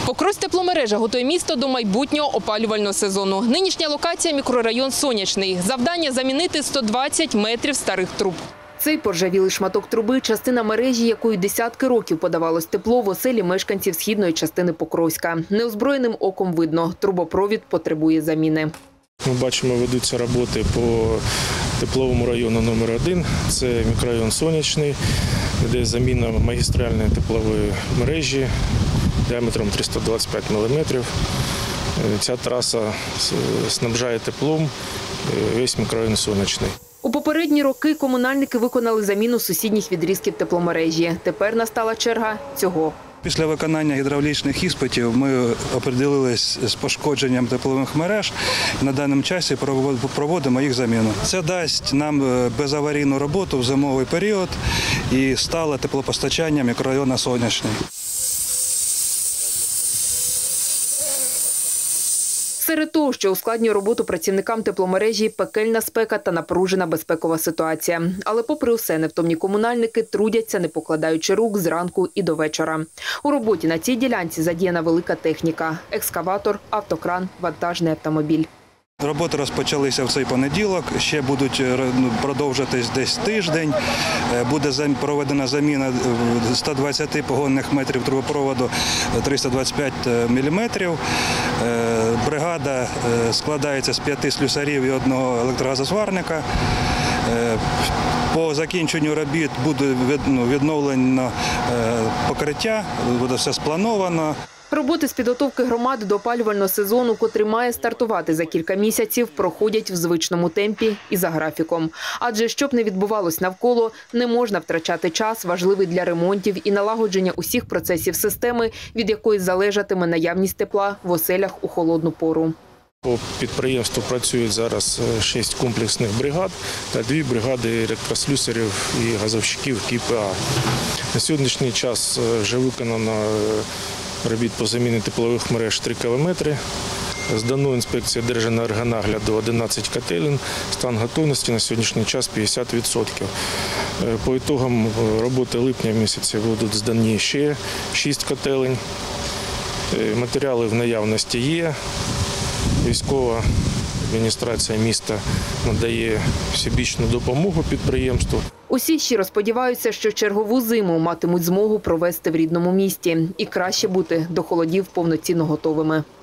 Покровськ тепломережа готує місто до майбутнього опалювального сезону. Нинішня локація – мікрорайон Сонячний. Завдання – замінити 120 метрів старих труб. Цей поржавілий шматок труби – частина мережі, якою десятки років подавалось тепло в оселі мешканців східної частини Покровська. Неозброєним оком видно – трубопровід потребує заміни. Ми бачимо, ведуться роботи по тепловому району номер 1. Це мікрорайон Сонячний, де заміна магістральної теплової мережі діаметром 325 мм. Ця траса снабжає теплом весь мікрорайон Сонячний. У попередні роки комунальники виконали заміну сусідніх відрізків тепломережі. Тепер настала черга цього. Після виконання гідравлічних іспитів ми оприділились з пошкодженням теплових мереж. На даному часі проводимо їх заміну. Це дасть нам безаварійну роботу в зимовий період і стале теплопостачання мікрорайону Сонячний. Серед того, що ускладнює роботу працівникам тепломережі – пекельна спека та напружена безпекова ситуація. Але попри усе, невтомні комунальники трудяться, не покладаючи рук зранку і до вечора. У роботі на цій ділянці задіяна велика техніка – екскаватор, автокран, вантажний автомобіль. Роботи розпочалися в цей понеділок, ще будуть продовжитись десь тиждень. Буде проведена заміна 120 погонних метрів трубопроводу 325 мм. Бригада складається з 5 слюсарів і 1 електрогазосварника. По закінченню робіт буде відновлено покриття, буде все сплановано. Роботи з підготовки громади до опалювального сезону, котрий має стартувати за кілька місяців, проходять в звичному темпі і за графіком. Адже, щоб не відбувалось навколо, не можна втрачати час, важливий для ремонтів і налагодження усіх процесів системи, від якої залежатиме наявність тепла в оселях у холодну пору. По підприємству працюють зараз 6 комплексних бригад та 2 бригади електрослюсарів і газовщиків КПА. На сьогоднішній час вже виконано робіт по заміні теплових мереж 3 кілометри. Здано інспекція Держенергонагляду 11 котелень. Стан готовності на сьогоднішній час 50%. По ітогам роботи липня місяця будуть здані ще 6 котелень. Матеріали в наявності є. Військова адміністрація міста надає всебічну допомогу підприємству. Усі щиро сподіваються, що чергову зиму матимуть змогу провести в рідному місті і краще бути до холодів повноцінно готовими.